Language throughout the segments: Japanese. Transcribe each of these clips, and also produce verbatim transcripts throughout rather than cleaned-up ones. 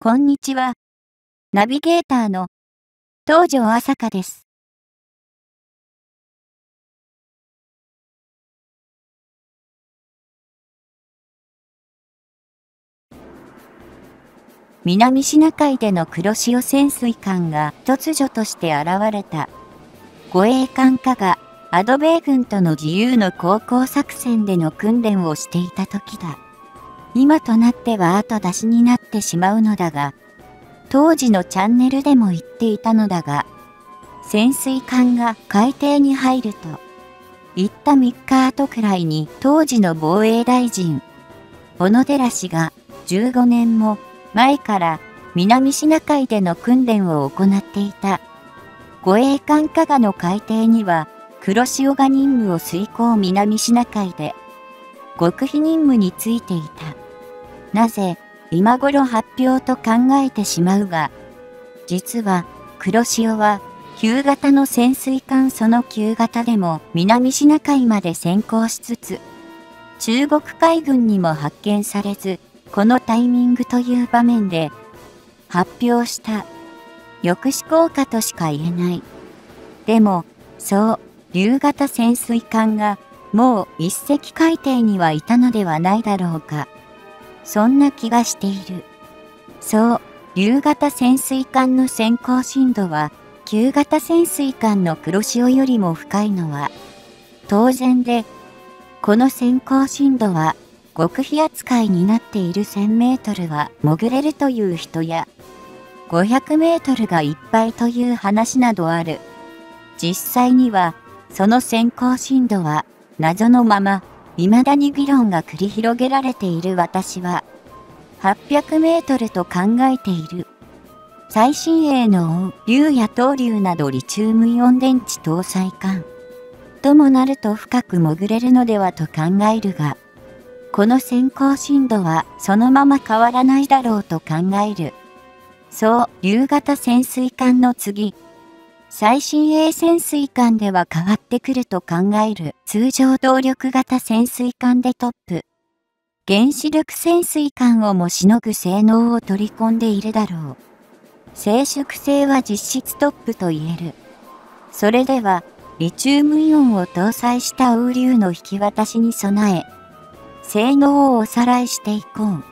こんにちは。ナビゲーターの東條朝香です。南シナ海での黒潮潜水艦が突如として現れた。護衛艦加賀アドベイ軍との自由の航行作戦での訓練をしていた時だ。今となっては後出しになってしまうのだが、当時のチャンネルでも言っていたのだが、潜水艦が海底に入ると、言ったみっかごくらいに当時の防衛大臣、小野寺氏がじゅうごねんも前から南シナ海での訓練を行っていた。護衛艦加賀の海底には黒潮が任務を遂行南シナ海で極秘任務についていた。なぜ今頃発表と考えてしまうが、実は黒潮は旧型の潜水艦その旧型でも南シナ海まで先行しつつ、中国海軍にも発見されず、このタイミングという場面で発表した抑止効果としか言えない。でも、そう、竜型潜水艦がもう一隻海底にはいたのではないだろうか。そんな気がしている。そう、竜型潜水艦の先行深度は旧型潜水艦の黒潮よりも深いのは当然で、この先行深度は極秘扱いになっているせんメートルは潜れるという人や、ごひゃくメートルがいっぱいという話などある。実際には、その先行深度は謎のまま、未だに議論が繰り広げられている私は、はっぴゃくメートルと考えている。最新鋭の竜や東竜などリチウムイオン電池搭載艦。ともなると深く潜れるのではと考えるが、この先行深度はそのまま変わらないだろうと考える。そう、竜型潜水艦の次、最新鋭潜水艦では変わってくると考える通常動力型潜水艦でトップ。原子力潜水艦をもしのぐ性能を取り込んでいるだろう。静粛性は実質トップと言える。それでは、リチウムイオンを搭載した欧竜の引き渡しに備え、性能をおさらいしていこう。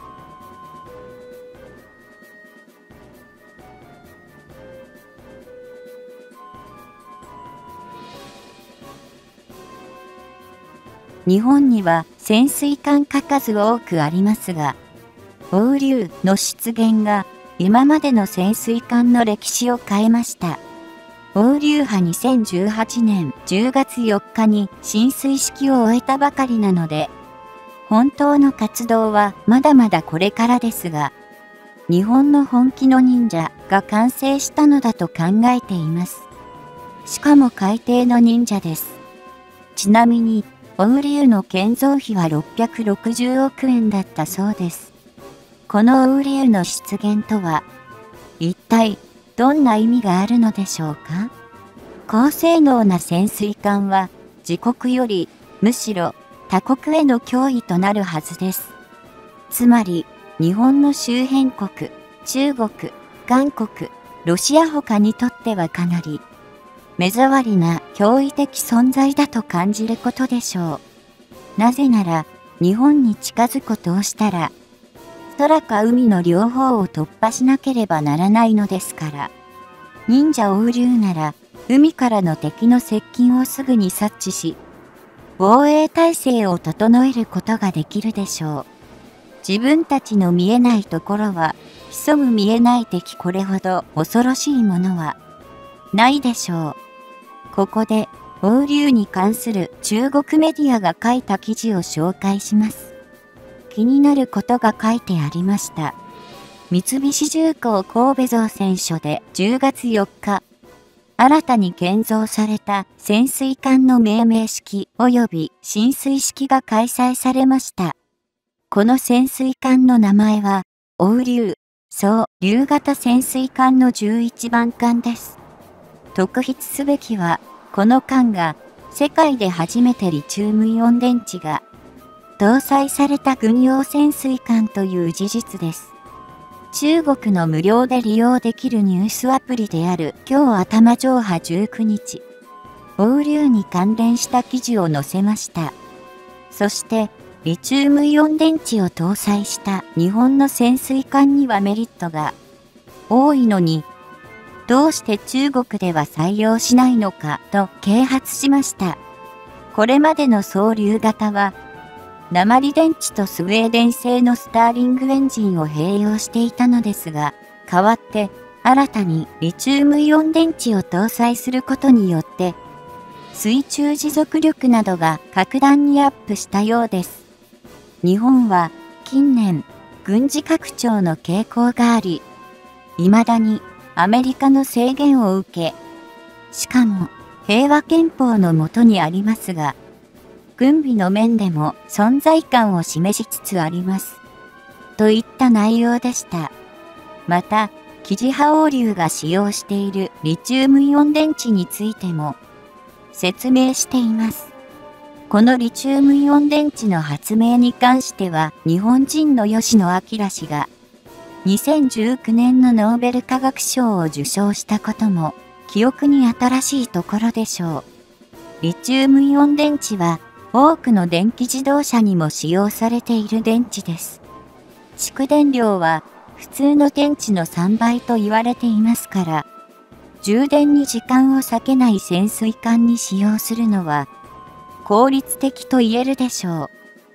日本には潜水艦が数多くありますが、欧竜の出現が今までの潜水艦の歴史を変えました。欧竜はにせんじゅうはちねんじゅうがつよっかに進水式を終えたばかりなので、本当の活動はまだまだこれからですが、日本の本気の忍者が完成したのだと考えています。しかも海底の忍者です。ちなみに、欧竜の建造費はろっぴゃくろくじゅうおくえんだったそうです。この欧竜の出現とは、一体どんな意味があるのでしょうか？高性能な潜水艦は自国よりむしろ他国への脅威となるはずです。つまり、日本の周辺国、中国、韓国、ロシア他にとってはかなり目障りな驚異的存在だと感じることでしょう。なぜなら、日本に近づくことをしたら、空か海の両方を突破しなければならないのですから。忍者欧竜なら、海からの敵の接近をすぐに察知し、防衛体制を整えることができるでしょう。自分たちの見えないところは、潜む見えない敵これほど恐ろしいものはないでしょう。ここで、欧竜に関する中国メディアが書いた記事を紹介します。気になることが書いてありました。三菱重工神戸造船所でじゅうがつよっか、新たに建造された潜水艦の命名式及び進水式が開催されました。この潜水艦の名前は、欧竜、そう、竜型潜水艦のじゅういちばん艦です。特筆すべきは、この艦が世界で初めてリチウムイオン電池が搭載された軍用潜水艦という事実です。 中国の無料で利用できるニュースアプリである今日頭上波じゅうくにち、オウリュウに関連した記事を載せました。そして、リチウムイオン電池を搭載した日本の潜水艦にはメリットが多いのに、どうして中国では採用しないのかと啓発しました。これまでの総流型は、鉛電池とスウェーデン製のスターリングエンジンを併用していたのですが、代わって新たにリチウムイオン電池を搭載することによって、水中持続力などが格段にアップしたようです。日本は近年、軍事拡張の傾向があり、未だにアメリカの制限を受け、しかも平和憲法の下にありますが、軍備の面でも存在感を示しつつあります。といった内容でした。また、キジハオウリュウが使用しているリチウムイオン電池についても説明しています。このリチウムイオン電池の発明に関しては、日本人の吉野彰氏がにせんじゅうきゅうねんのノーベル化学賞を受賞したことも記憶に新しいところでしょう。リチウムイオン電池は多くの電気自動車にも使用されている電池です。蓄電量は普通の電池のさんばいと言われていますから、充電に時間を割けない潜水艦に使用するのは効率的と言えるでしょう。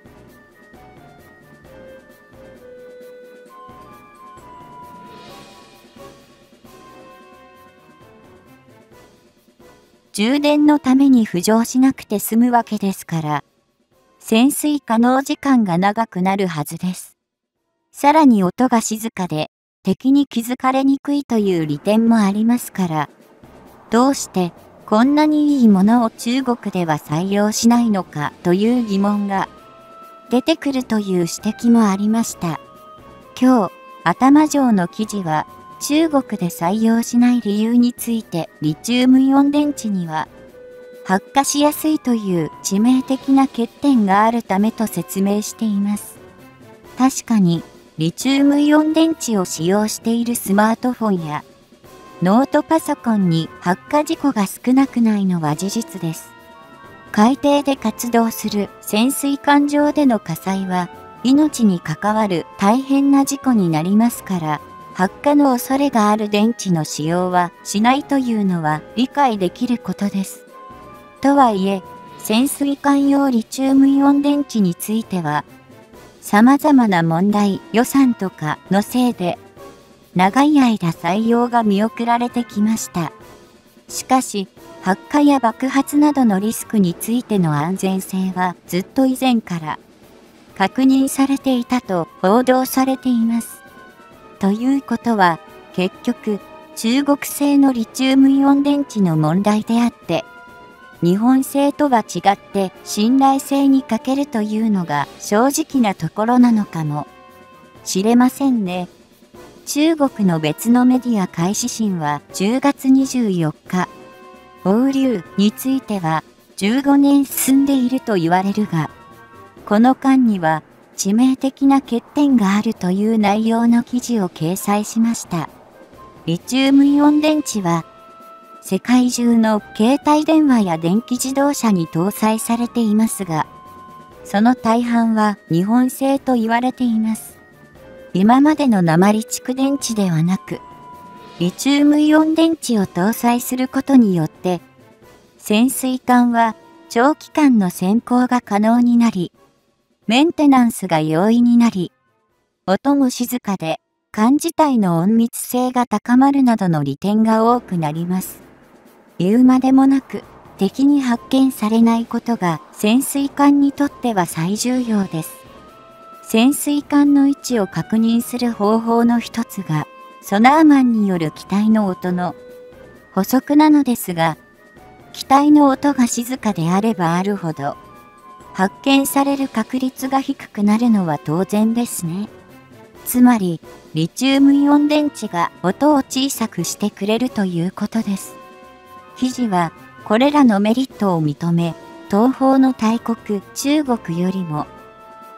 充電のために浮上しなくて済むわけですから、潜水可能時間が長くなるはずです。さらに音が静かで敵に気づかれにくいという利点もありますから、どうしてこんなにいいものを中国では採用しないのかという疑問が出てくるという指摘もありました。今日、頭上の記事は、中国で採用しない理由についてリチウムイオン電池には発火しやすいという致命的な欠点があるためと説明しています。確かにリチウムイオン電池を使用しているスマートフォンやノートパソコンに発火事故が少なくないのは事実です。海底で活動する潜水艦上での火災は命に関わる大変な事故になりますから、発火の恐れがある電池の使用はしないというのは理解できることです。とはいえ、潜水艦用リチウムイオン電池については、様々な問題、予算とかのせいで、長い間採用が見送られてきました。しかし、発火や爆発などのリスクについての安全性はずっと以前から確認されていたと報道されています。ということは、結局、中国製のリチウムイオン電池の問題であって、日本製とは違って信頼性に欠けるというのが正直なところなのかもしれませんね。中国の別のメディア海視新はじゅうがつにじゅうよっか、オウリュウについてはじゅうごねん進んでいると言われるが、この間には、致命的な欠点があるという内容の記事を掲載しました。リチウムイオン電池は、世界中の携帯電話や電気自動車に搭載されていますが、その大半は日本製と言われています。今までの鉛蓄電池ではなく、リチウムイオン電池を搭載することによって、潜水艦は長期間の潜航が可能になり、メンテナンスが容易になり、音も静かで、艦自体の隠密性が高まるなどの利点が多くなります。言うまでもなく、敵に発見されないことが潜水艦にとっては最重要です。潜水艦の位置を確認する方法の一つが、ソナーマンによる機体の音の補足なのですが、機体の音が静かであればあるほど、発見される確率が低くなるのは当然ですね。つまり、リチウムイオン電池が音を小さくしてくれるということです。記事は、これらのメリットを認め、東方の大国中国よりも、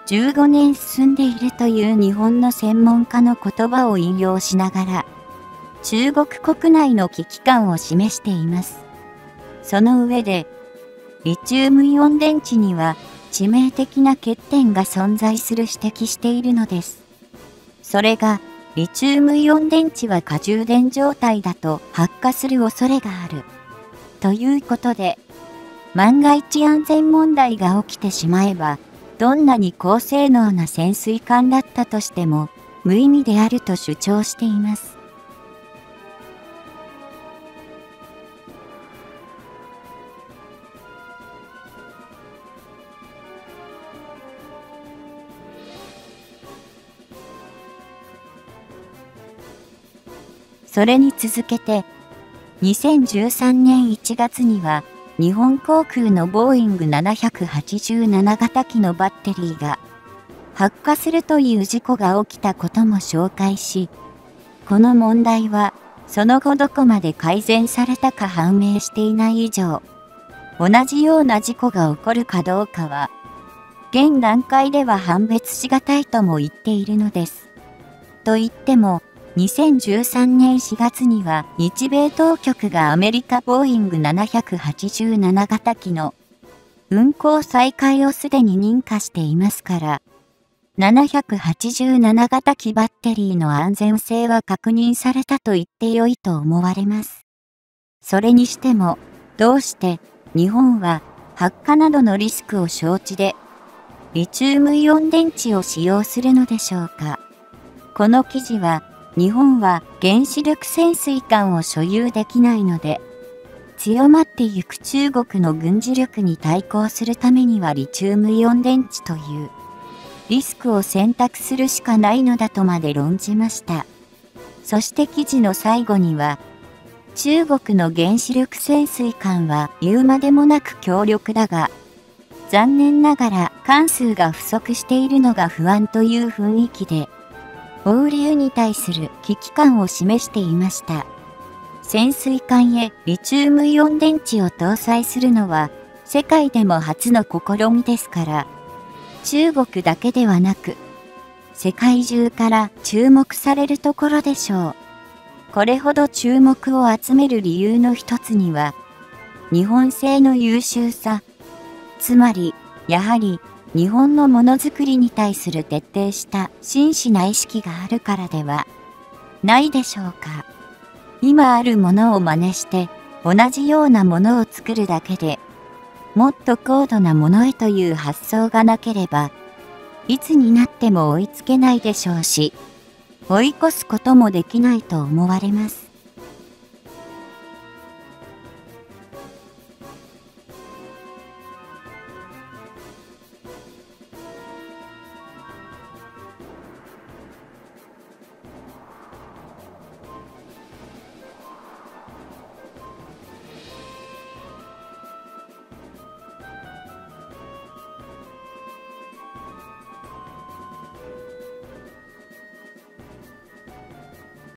じゅうごねん進んでいるという日本の専門家の言葉を引用しながら、中国国内の危機感を示しています。その上で、リチウムイオン電池には致命的な欠点が存在する指摘しているのです。それが、リチウムイオン電池は過充電状態だと発火する恐れがある。ということで、万が一安全問題が起きてしまえば、どんなに高性能な潜水艦だったとしても無意味であると主張しています。それに続けて、にせんじゅうさんねんいちがつには、日本航空のボーイングななひゃくはちじゅうなな型機のバッテリーが発火するという事故が起きたことも紹介し、この問題はその後どこまで改善されたか判明していない以上、同じような事故が起こるかどうかは、現段階では判別しがたいとも言っているのです。と言っても、にせんじゅうさんねんしがつには日米当局がアメリカボーイングななひゃくはちじゅうなな型機の運航再開をすでに認可していますから、ななひゃくはちじゅうなな型機バッテリーの安全性は確認されたと言ってよいと思われます。それにしても、どうして日本は発火などのリスクを承知でリチウムイオン電池を使用するのでしょうか。この記事は、日本は原子力潜水艦を所有できないので、強まってゆく中国の軍事力に対抗するためにはリチウムイオン電池というリスクを選択するしかないのだとまで論じました。そして記事の最後には、中国の原子力潜水艦は言うまでもなく強力だが、残念ながら艦数が不足しているのが不安という雰囲気で、放流に対する危機感を示していました。潜水艦へリチウムイオン電池を搭載するのは世界でも初の試みですから、中国だけではなく、世界中から注目されるところでしょう。これほど注目を集める理由の一つには、日本製の優秀さ、つまり、やはり、日本のものづくりに対する徹底した真摯な意識があるからではないでしょうか。今あるものを真似して同じようなものを作るだけでもっと高度なものへという発想がなければいつになっても追いつけないでしょうし、追い越すこともできないと思われます。